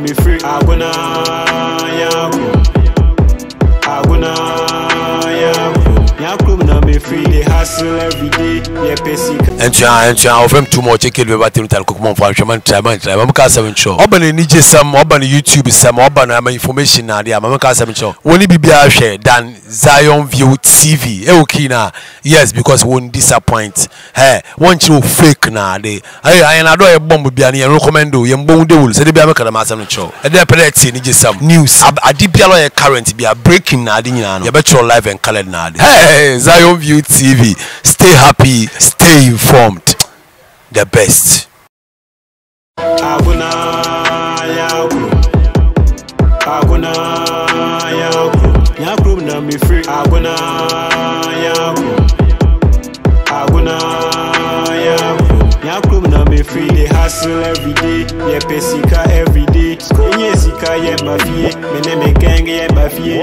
me free. Agona Nyakrom. Agona Nyakrom na me free. They hustle every day. Yeah, basic. And I from too much. Check it. We about to tell Cookman for Shaman. I'm a seven show. Open Nije some. Open YouTube some. Open information now. I'm a seven show. Only be share than Zion View TV. Okay na. Yes, because won't disappoint. Hey, want you fake na they. I do a bomb be an recommend you. Yambon de will say they be a seven show. And then pellet Nije some news. A deep yellow current be a breaking na. You bet your live and colored na. Hey, Zion View TV. Stay happy. Stay informed. The best. Agona Nyakrom. Agona Nyakrom. Nyakrom na me free. Agona Nyakrom. Agona Nyakrom. Nyakrom na me free. They hustle every day. Yeah, pesika every day. Nye sika yeah mafie. Mene me gang yeah mafie.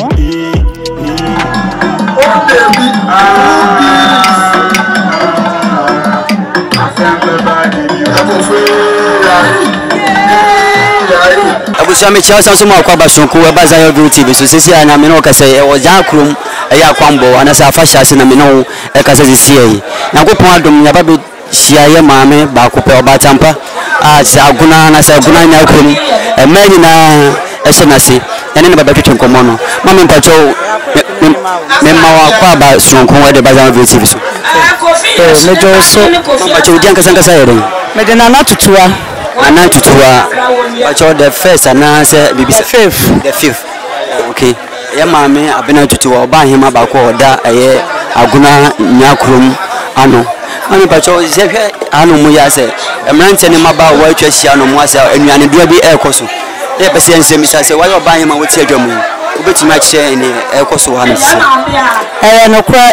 Abusame Chelsea so ma kwa basonko we ba Zion View TV so sisi na me no kase e wo Nyakrom e Akwambo anasa afasha se na me no e kase sisi yi na kopon adom nya ba be hia ye maame ba ko pe oba tampa a se Agona na se Agona Nyakrom e manyi na e se na se ene ne ba betwe nkomo no mama mpacho me ma wa kwa basonko we de ba Zion View TV so me jo so mpacho udi ankasa yere me de na natutua but the first and answer be the fifth. Okay. Yeah, mammy, I've been to buy him about that. Agona Nyakrom. Ano. I but I know Muya say, a man telling him about what you see on myself and you are be air coso. Yeah, but since Mr. say, why you buy him with your drum? Which much share in the air coso. I no cry.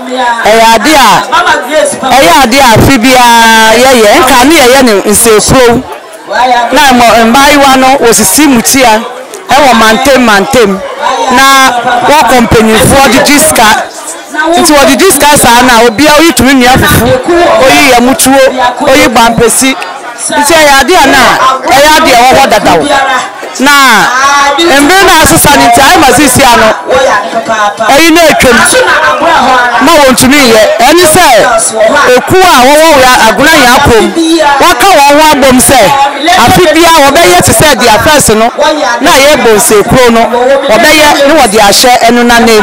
Idea, Fibia, yeah, can you in so pro? Na mbai wano was simutia ewo mantem na wo company for the disca nti wo the disca sa na obi a oyitumi nua fufu oyi ya mutuo oyi bampesi nti ya de na ya de wo dadawo na embe na asesa ni tai masisi ano eyi na etwem ma wontumi ye eni se eku a wo ya Agona Nyakrom waka wo abom se afibia wo be ye se dia first no na ye bonse kro no wo be ye ni wo dia hye enu na nem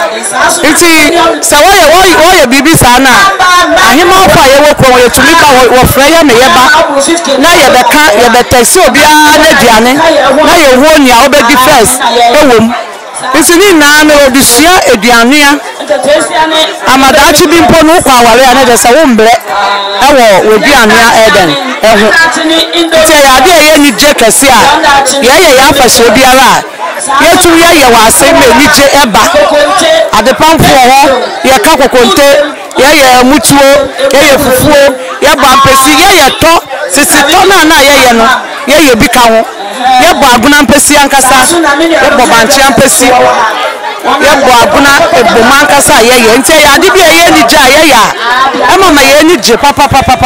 nti se wo ye bibi sa na ahima ofa ye wo kro wo tumi ka wo fra ye me ye ba na ye beka ye betesi obi a na duane na ye wo nya obedi first ewom isini na me odisia eduanua amadachi bi mpo no kwa wale ana de se wo mbre ewo eduanua eden ehu nti ya de ye ni je kese a ye ya fashe biara ye tu ye wase me ni je eba adepamfo ho ye ka kokonte ye mutuo ye fufuo ye bampesi ye to sisi to na ye no ye bi ka ho ye bo Agona mpesi ankasa ye bo banchi ampesi ye bo Agona eboma ankasa ye nti ya de bia ye ni ja ye ya mama ye ni je papa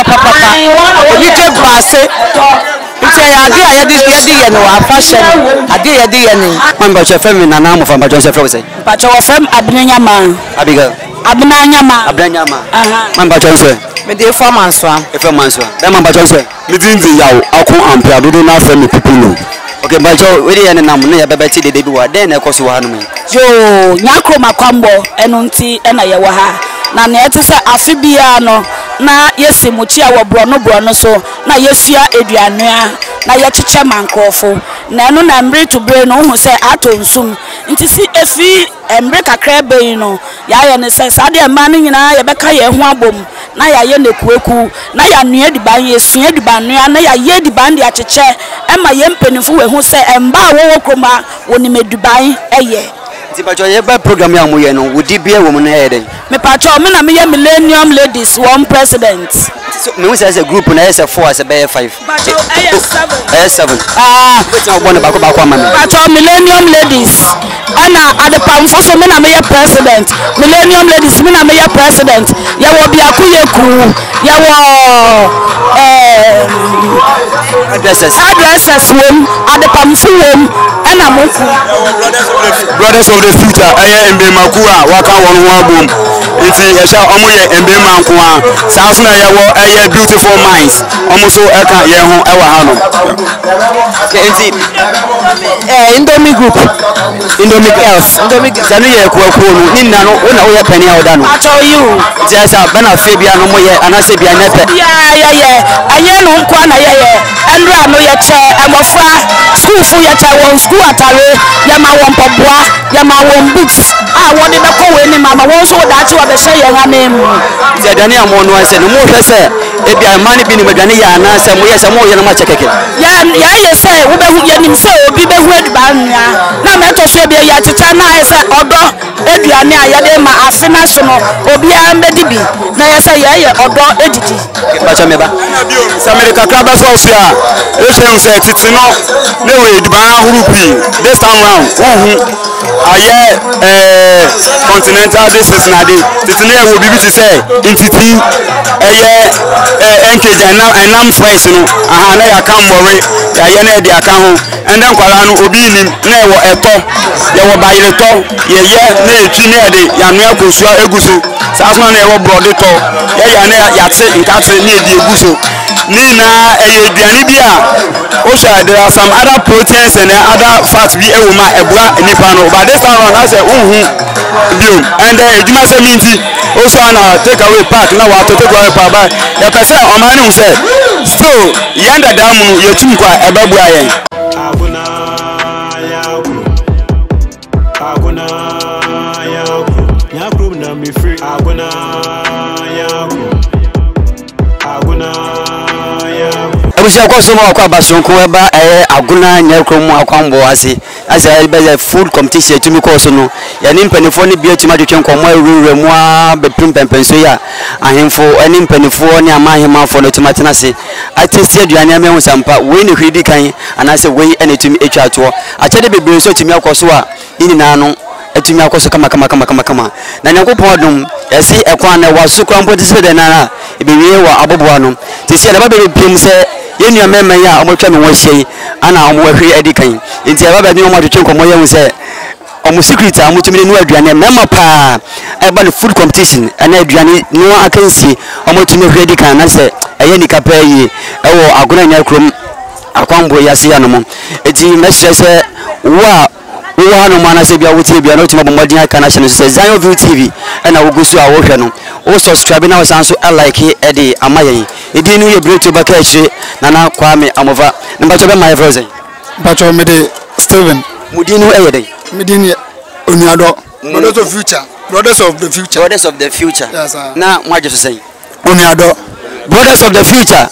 ni je base nti ya de ya de ye no afashe ade ye de ye ni mamba che femi na na mo fa mba jo se fro se mba cho fem abnyama abiga abnyama mamba jo se me de formanswa da mamba jo se me dinzi yawo akon ampia dodo na fa me people no. Okay, but we dey na mo na bebe ti de bi wa den na ekoso wa no me yo Nyakrom Akwambo eno nti na ye wa ha na na ete se afibia no na yesimuchi a wo brono so na yesua eduanua na ye cheche mankrofo na eno na mbre to bre no hu se atonsum nti si efi embre kakra be no ya ye ne se sa de ma no nyina ye beka ye ho abom na ya ye nekueku na ya nua diban ye sua dibanua na ya ye diban de acheche ema ye mpenifo we hu se emba wo kroma woni meduban eye ti pacho ye ba program ya mo ye no wodi bia wo mo na ye den me pacho me na me ye millennium ladies one president so me hu say as a group na yes 4 as a be 5 pacho AS7 wetin o bona ba ko ama me pacho millennium ladies ana adepam so me na me ye president millennium ladies me na me ye president ye wo bia ku ye ku ye wo Addresses wom, adepamfu wom, ena moku. Brothers of the future, aye embe makua waka wonu abom. Nti yesha omo ye embe mankoa. Saa so na ye wo aye beautiful minds. Omo so eka ye ho ewa ha no. Okay, nti Indomie group. Indomie girls. Indomie sanu ye kuakuo no. Ni nna no wona wo ye pani a oda no. I tell you. Nti esa bana fe bia no mo ye anase bia nepe. Yeah. Anye no nkwa na ye. Enra no ye che emofra school fu ye che won school atare ye ma won poboa ye ma won books won de ko we ni mama won so da chi wa be hye ye ha na mu nti adane amo no ase no mo hwe se e bia mani bi ni madane ya na se mo ye se mo ye no ma chekeke ya ye se wo be hu ye nim se obi be hu aduba nua na me to so bia ya teta na ye se odo aduane a ye de ma afe na so no obi a mbedi bi na ye se ye odo edidi bacha meba America Club so so a e hwe se titi no na we duba ahuru pi this time round aye continental this is na dey titi na wo bibi ti say entity enkeja na enam fresh no aha na ya kan bowe ya ye na e de aka ho ende nkwara no obi nim na e wo eto ye wo bayire to ye na etwi na e de ya no akosua eguso saasma na e wo brode to ye ya na ya te nkate na e de eguso ni na eduane bi a o sha there are some other proteins and other fats bi e wo ma ebua nipa no but this time around I say bio and ejuma se minti o so na take away park na wa to take away park ba ya pese o ma ni say still yanda dam no ye tum kwa ebabu ayen Agona Nyakrom na me free Agona abusia ko so mo akwa basonko eba Agona Nyakrom Akwambo ase be food competition tumi ko so no ya ni mpanifo ni bia tumi adwetwe nkomo awurure mu a be pimpenpenso ya ahemfo ani mpanifo ni amahemafo no tumi atena se atesi aduane amehu sampa we ne hwidi kan anase we ene tumi etwa ato akyede bebre so tumi akoso a ini na no etumi akoso kama na Nyankopon dum yesi ekwan na wasu kwampo tisi de na ebewie wa aboboa no tisi na ba be pim se yenu amema ya omotwa me wohye ana omwahwe adikan enti aba ba ni omotwe nkomo ye hu se omo secret amutumi ne aduane mema pa eba no food competition ana aduane no akansi omotumi hwe adikan na se eye ni kapa yi ewo Agona Nyakrom Akwambo yase ya no mo enti mesre se wo hanu mana se bia wuti bia no tima bomodin aka na channel se Zion View TV na wo gusu a wo hwe no wo subscribe na wo sanso like e de amaye edi nu ye break ba ka chire nana Kwame amova nbacho be my friends bacho me de Steven mudinu eyede medini Onuado brothers of the future yes sir na mwaje so say Onuado brothers of the future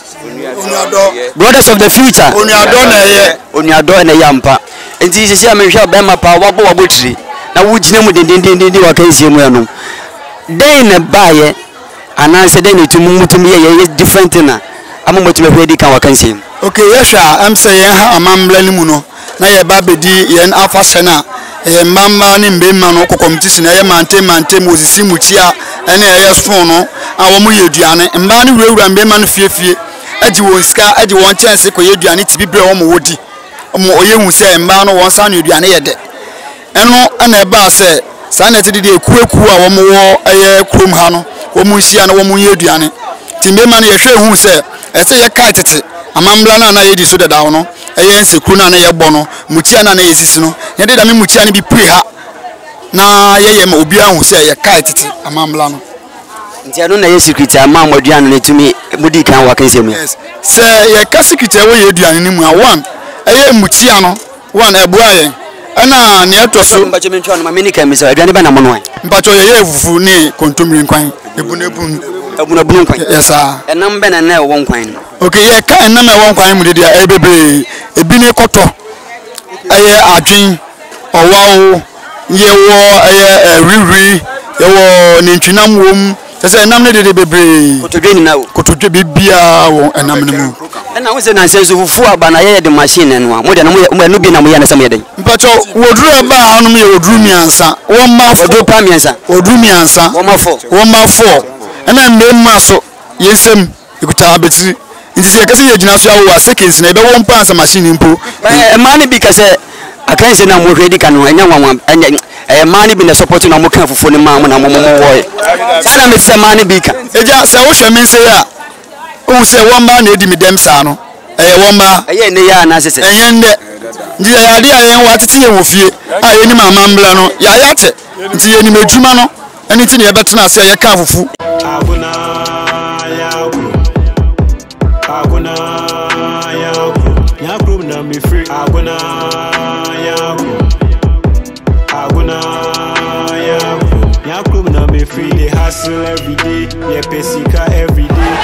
Onuado na yampa enti sisi amehwa be mapa wabo tiri na wugine mu dendendende wakansie mu eno den na baye ananse den na tumumutum ye different na amamotime hwedi kan wakansie okay yesha am say ye ha amambla ni mu no na ye ba bedi ye afa sena ye mama ni mbemma no competition ye mante mosisi muchia ene ye spoon no awo mu ye duane mba ni wura mbemma no fiefie agi won ska agi won chance ko ye duane ti bibre wo mo wodi mo oye hu se mba no won sa no duane ye de eno ana e ba se sa na ti de ekueku a wo mo wo eye krom ha no wo mu hia na wo mu ye duane ti mbemma no ye hwe hu se ese ye kai tete amambla na ye di so de da no eye nsekru na ye gbo no muchia na ye sisi no ye de da me muchia ni bi pre ha na ye ma obi ahu se ye kai tete amambla no nti anu na ye secret ama moduane ne tumi mudi kan wakansie mu yes se ye ka secret we ye duane ni mu a one eye muchia no one ebua ye ana ne etoso mbacho mentwa no mamini kan mi se aduane ba na mono mbacho ye fufu ni kontomiri nkwan ebuna nkwan yes sir enam be na wo nkwan okay ye ka enam e wo nkwan mu de dia ebebe ebi ne koto eye adwen owawo ye wo eye riri ye wo ni ntwinam wom sese enam ne de bebe kotodwe ni na wo kotodwe bibia wo enam ne mu na wo se na senso fufu aba na ye de machine no mo de na mo no bi na mo ya na sam ye den mpacho woduru aba anum ye woduru miansa wo ma woduru pa miansa woduru miansa wo ma 4 ena mbemma so yensem ikuta abetiri nti se kase ye gyina so awo seconds na ebe wo mpa ansa machine mpo mani bi kase akanse na mo hwedi kan no enya nwanwa mani bi na support na mo kan fufu ne ma mo na mo wo sana me se mani bi ka eja se wo hwe me nse ya wo se wo mba na edi mi dem sa no wo mba ne ya na sese nde nti ya ade ayen wa tete ye wo fie a ye ni mama mbla no ya ya te nti ye ni medwuma no eni ti ne ye betena se ye ka fufu Agona Nyakrom na me free. Agona Nyakrom na me free. They hustle every day, yeah, pesika every day.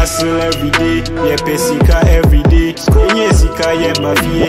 hustle every day, yeah, pesika every day. Skonye sika, yeah, mafia.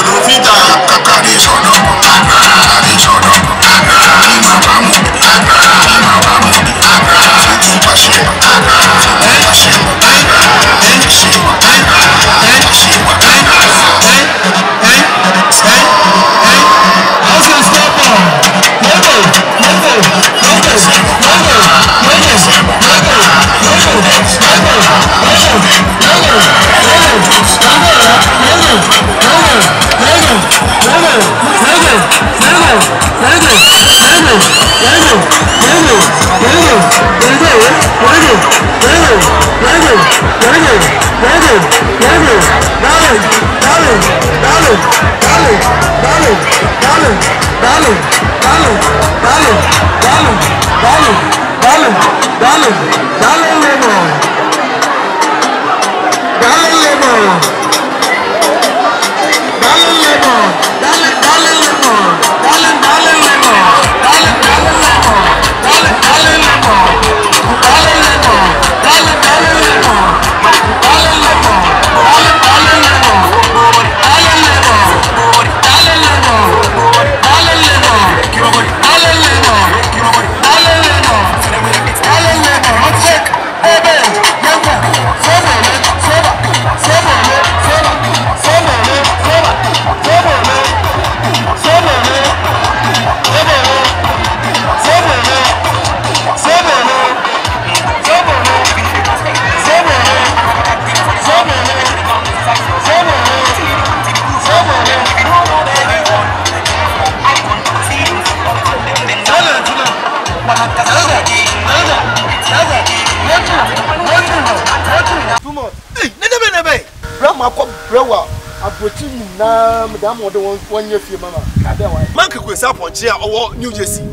Manke kwesa ponche a owo New Jersey.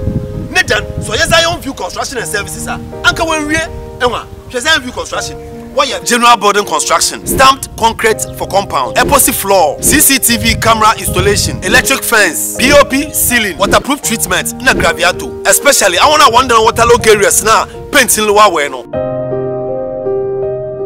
Nedan so ye Zion View Construction and Services a anka wanwie enwa Zion View Construction. Why general building construction, stamped concrete for compound, epoxy floor, CCTV camera installation, electric fence, POP ceiling, waterproof treatment na graviato. Especially I wanna wonder water log areas na painting lower we no.